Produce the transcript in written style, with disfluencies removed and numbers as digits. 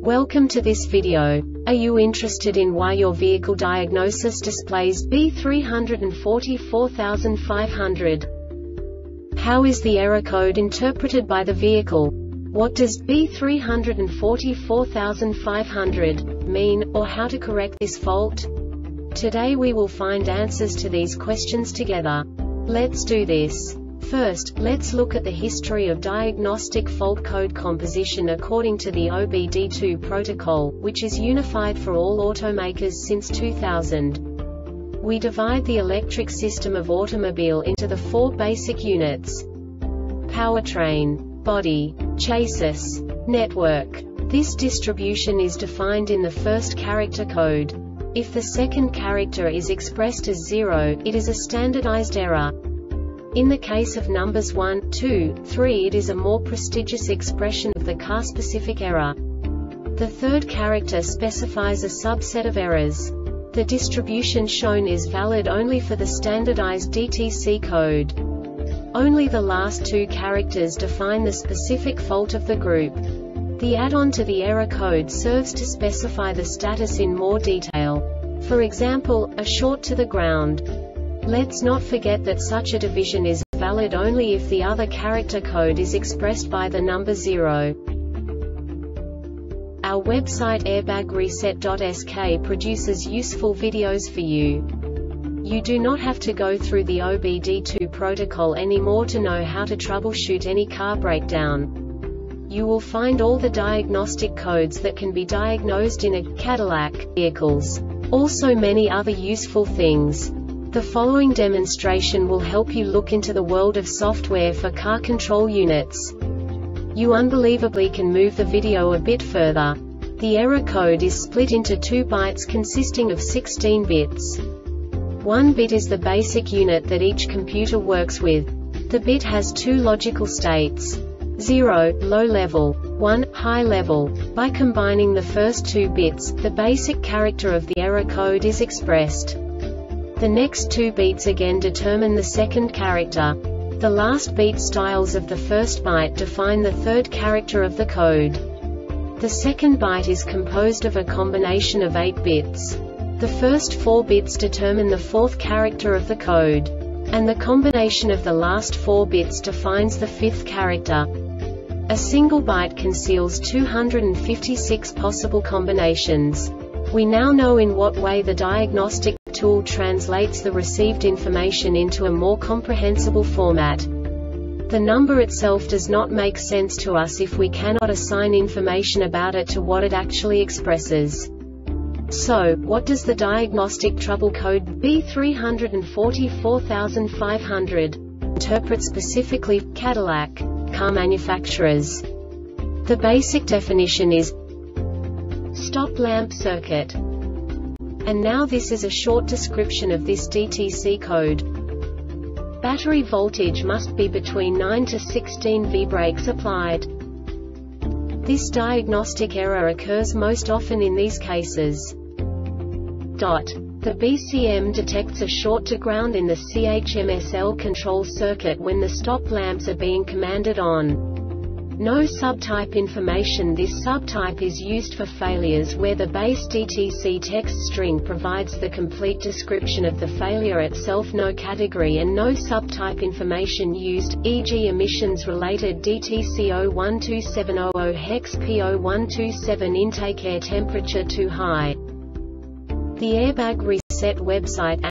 Welcome to this video. Are you interested in why your vehicle diagnosis displays B344500? How is the error code interpreted by the vehicle? What does B344500 mean, or how to correct this fault? Today we will find answers to these questions together. Let's do this. First, let's look at the history of diagnostic fault code composition according to the OBD2 protocol, which is unified for all automakers since 2000. We divide the electric system of automobile into the four basic units: powertrain, body, chassis, network. This distribution is defined in the first character code. If the second character is expressed as 0, it is a standardized error. In the case of numbers 1, 2, 3, it is a more prestigious expression of the car-specific error. The third character specifies a subset of errors. The distribution shown is valid only for the standardized DTC code. Only the last two characters define the specific fault of the group. The add-on to the error code serves to specify the status in more detail. For example, a short to the ground. Let's not forget that such a division is valid only if the other character code is expressed by the number 0. Our website airbagreset.sk produces useful videos for you. You do not have to go through the OBD2 protocol anymore to know how to troubleshoot any car breakdown. You will find all the diagnostic codes that can be diagnosed in a Cadillac vehicles. Also many other useful things. The following demonstration will help you look into the world of software for car control units. You unbelievably can move the video a bit further. The error code is split into 2 bytes consisting of 16 bits. 1 bit is the basic unit that each computer works with. The bit has 2 logical states: 0, low level, 1, high level. By combining the first 2 bits, the basic character of the error code is expressed. The next 2 beats again determine the second character. The last beat styles of the first byte define the third character of the code. The second byte is composed of a combination of 8 bits. The first 4 bits determine the fourth character of the code. And the combination of the last 4 bits defines the fifth character. A single byte conceals 256 possible combinations. We now know in what way the diagnostic tool translates the received information into a more comprehensible format. The number itself does not make sense to us if we cannot assign information about it to what it actually expresses. So, what does the diagnostic trouble code B344500 interpret specifically for Cadillac car manufacturers? The basic definition is stop lamp circuit. And now this is a short description of this DTC code. Battery voltage must be between 9 to 16 V. Brakes applied. This diagnostic error occurs most often in these cases. The BCM detects a short to ground in the CHMSL control circuit when the stop lamps are being commanded on. No subtype information. This subtype is used for failures where the base DTC text string provides the complete description of the failure itself. No category and no subtype information used, e.g. emissions-related DTC 012700 hex P0127 intake air temperature too high. The Airbag Reset website